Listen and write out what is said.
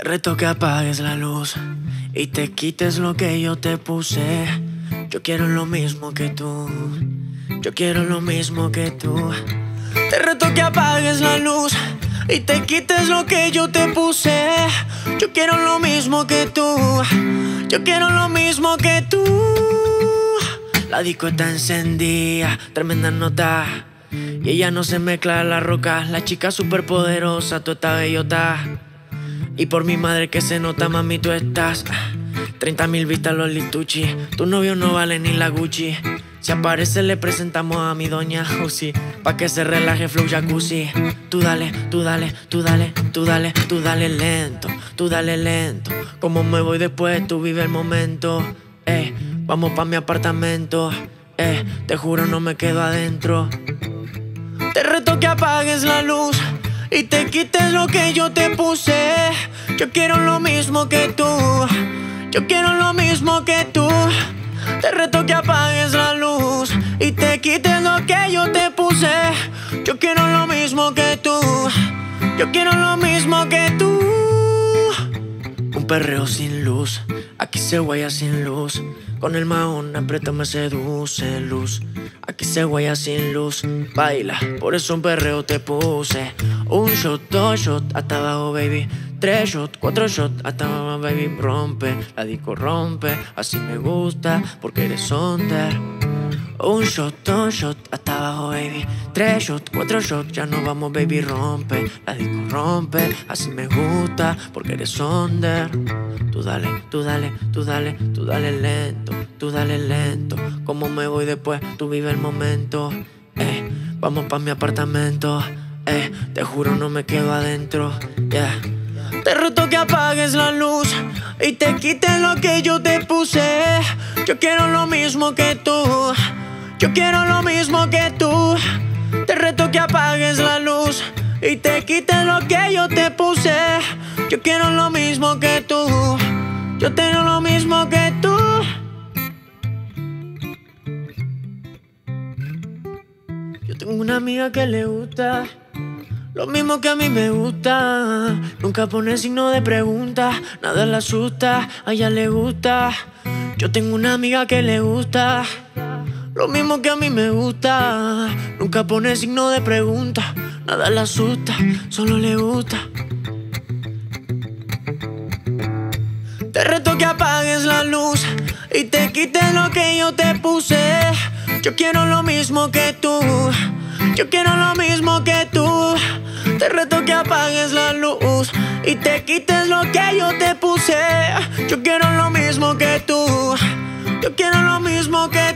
reto que apagues la luz y te quites lo que yo te puse. Yo quiero lo mismo que tú. Yo quiero lo mismo que tú. Te reto que apagues la luz y te quites lo que yo te puse. Yo quiero lo mismo que tú. Yo quiero lo mismo que tú. La disco está encendida, tremenda nota. Y ella no se mezcla la roca. La chica super poderosa, tú estás bellota. Y por mi madre que se nota, mami, tú estás 30.000 vistas los lituchi. Tu novio no vale ni la Gucci. Si aparece le presentamos a mi doña Josi, pa' que se relaje flow jacuzzi. Tú dale, tú dale, tú dale, tú dale, tú dale lento, tú dale lento. Como me voy después, tú vive el momento. Vamos pa' mi apartamento. Te juro no me quedo adentro. Te reto que apagues la luz y te quites lo que yo te puse. Yo quiero lo mismo que tú. Yo quiero lo mismo que tú. Te reto que apagues la luz y te quites lo que yo te puse. Yo quiero lo mismo que tú. Yo quiero lo mismo que tú. Un perreo sin luz, aquí se guaya sin luz. Con el mahón aprieta me seduce luz. Aquí se guaya sin luz, baila, por eso un perreo te puse. Un shot, dos shots, hasta abajo baby. 3 shots, 4 shots, hasta abajo baby. Rompe, la disco rompe, así me gusta, porque eres under. Un shot, dos shots, hasta abajo baby. 3 shots, 4 shots, ya no vamos baby. Rompe, la disco rompe, así me gusta, porque eres under. Tú dale, tú dale, tú dale, tú dale lento, tú dale lento. Como me voy después, tú vive el momento. Vamos pa' mi apartamento. Te juro no me quedo adentro. Te reto que apagues la luz y te quites lo que yo te puse. Yo quiero lo mismo que tú. Yo quiero lo mismo que tú. Te reto que apagues la luz y te quites lo que yo te puse. Yo quiero lo mismo que tú. Yo tengo lo mismo que tú. Yo tengo una amiga que le gusta lo mismo que a mí me gusta. Nunca pone signo de pregunta, nada la asusta, a ella le gusta. Yo tengo una amiga que le gusta lo mismo que a mí me gusta. Nunca pone signo de pregunta, nada la asusta, solo le gusta. Te reto que apagues la luz y te quites lo que yo te puse. Yo quiero lo mismo que tú. Yo quiero lo mismo que tú. Te reto que apagues la luz y te quites lo que yo te puse. Yo quiero lo mismo que tú. Yo quiero lo mismo que tú.